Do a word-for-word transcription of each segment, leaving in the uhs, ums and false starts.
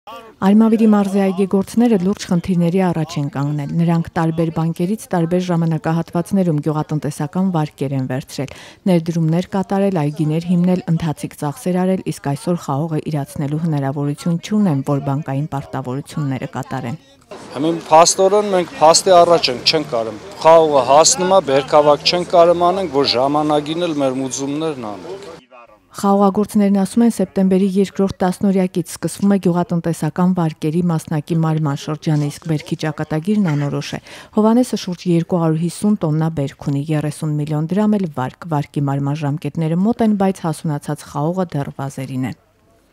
Արմավիրի մարզի այգեգործները լուրջ խնդիրների առաջ են կանգնել։ Նրանք տարբեր բանկերից տարբեր ժամանակահատվածներում գյուղատնտեսական վարկեր են վերցրել, ներդրումներ կատարել, այգիներ հիմնել, ընթացիկ ծախսեր արել, իսկ այսօր խաղողը իրացնելու հնարավորություն չունեն, որ բանկային պարտավորությունները կատարեն։ Հիմա փաստորեն մենք փաստի առաջ ենք, չենք կարող։ Խաղողը հասնում է, բերքավակ չենք կարող անենք, որ ժամանակին էլ մեր մուծումներն անենք։ Խաղողագործներն ասում են, սեպտեմբերի երկրորդ տասնօրյակից սկսվում է գյուղատնտեսական վարկերի մասնակի մարման շրջանը, իսկ բերքի ճակատագիրն անորոշ է։ Հովհաննեսը շուրջ երկու հարյուր հիսուն տոննա բերք ունի, երեսուն միլիոն դրամ էլ վարկ։ Վարկի մարման ժամկետները մոտ են, բայց հասունացած խաղողը դեռ վազերին է։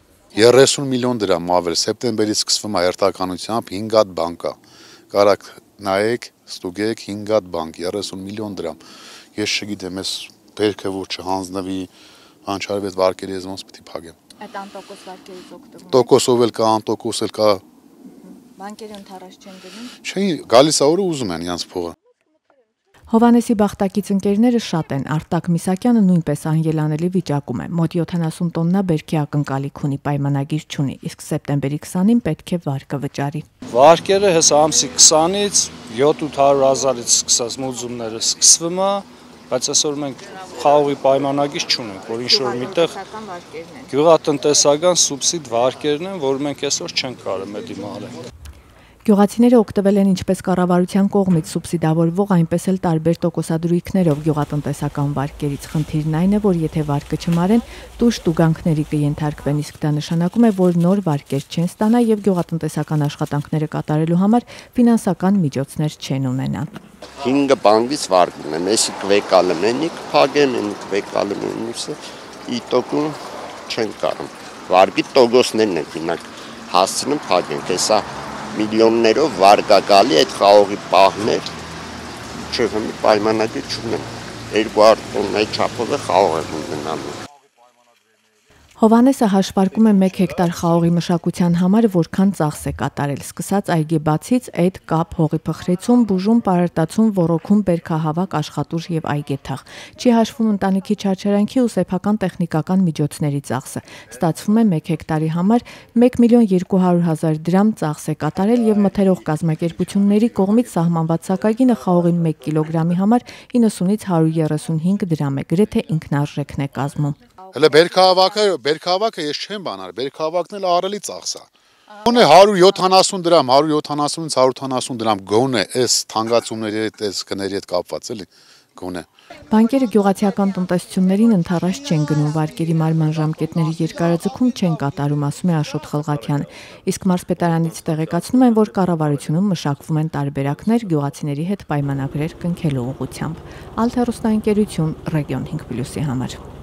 երեսուն միլիոն դրամ ավել սեպտեմբերից սկսվում է հերթականությամբ հինգ հատ բանկա։ Կարակ նայեք, ստուգեք հինգ հատ բանկ, երեսուն միլիոն դրամ։ Ես չգիտեմ, ես բերքը որ չհանձնվի անչարվեց վարկերի ես ոնց պիտի փակեմ։ Այդ անտոկոս վարկերից օգտվում։ Տոկոսով էլ կա, անտոկոս էլ կա։ Բանկերը ընդառաջ չեն գնում։ Չէ, գալիս է օրը ուզում են իրանց փողը։ Հովհաննեսի բախտակից ընկերները շատ են, Արտակ Միսակյանը նույնպես անելանելի վիճակում է, մոտ յոթանասուն տոննա բերքի ակնկալիք ունի, պայմանագիր չունի, իսկ սեպտեմբերի քսանին պետք է վարկը վճարի։ Վարկերը հես ամսի քսանից յոթ-ութ հարյուր հազարից սկսած մուծումները սկսվում է, բայց այսօր մենք խաղողի պայմանագիր չունենք, որ ինչ-որ միտեղ գյուղատնտեսական սուբսիդ վարկերն են, որ մենք այսօր չենք կարող դիմարել։ Գյուղացիները օգտվել են ինչպես կառավարության կողմից սուբսիդավորվող, այնպես էլ տարբեր տոկոսադրույքներով գյուղատնտեսական վարկերից։ Խնդիրն այն է, որ եթե վարկը չմարեն, տուժ տուգանքների կենթարկվեն, իսկ դա նշանակում է, որ նոր վարկեր չեն ստանա եւ գյուղատնտեսական աշխատանքները կատարելու համար ֆինանսական միջոցներ չեն ունենա։ հինգ բանկից վարկ ունեմ, եսի կվեկալը մենիկ փագեմ, մենիկ կվեկալը մենուսը, իտոկում չեն կարող։ Վարկի տոկոսներն են հիմնակ հասցնում փագենք, հեսա միլիոններով վարկակալի այդ խաղողի պահներ չհմի պայմանագիր չունեմ, երկու հարյուր տոննայի չափով է խաղող եմ ունենալու։ Հովհաննեսը հաշվարկում է մեկ հեկտար խաղողի մշակության համար որքան ծախս է կատարել, սկսած այգի բացից, էդ, կապ, հողի փխրեցում, բուժում, պարարտացում, ոռոգում, բերքահավաք, աշխատուժ եւ այգեթաղ։ Չի հաշվում ընտանիքի չարչարանքի ու սեփական տեխնիկական միջոցների ծախսը։ Ստացվում է մեկ հեկտարի համար մեկ միլիոն երկու հարյուր հազար դրամ ծախս է կատարել եւ մթերող կազմակերպությունների կողմից սահմանված սակագինը խաղողի մեկ կիլոգրամի համար իննսունից հարյուր երեսունհինգ դրամ է, գրեթե ինքնարժեքն է կազմում։ Հələ բերքահավաքը, բերքահավաքը ես չեմ բանալ, բերքահավաքն էլ ահռելի ծախս է։ Գոնե հարյուր յոթանասուն դրամ, հարյուր յոթանասունից հարյուր ութանասուն դրամ գոնե էս թանկացումների հետ, էս գների հետ կապված էլի, գոնե։ Բանկերը գյուղացիական տնտեսություններին ընդառաջ չեն գնում, վարկերի մարման ժամկետների երկարաձգում չեն կատարում, ասում է Աշոտ Խլղաթյանը։ Իսկ մարզպետարանից տեղեկացնում են, որ կառավարությունում մշակվում են տարբերակներ գյուղացիների հետ պայմանագրեր կնքելու ուղղությամբ։ Ալթ հեռուստաընկերություն Ռեգիոն հինգ պլյուսի համար։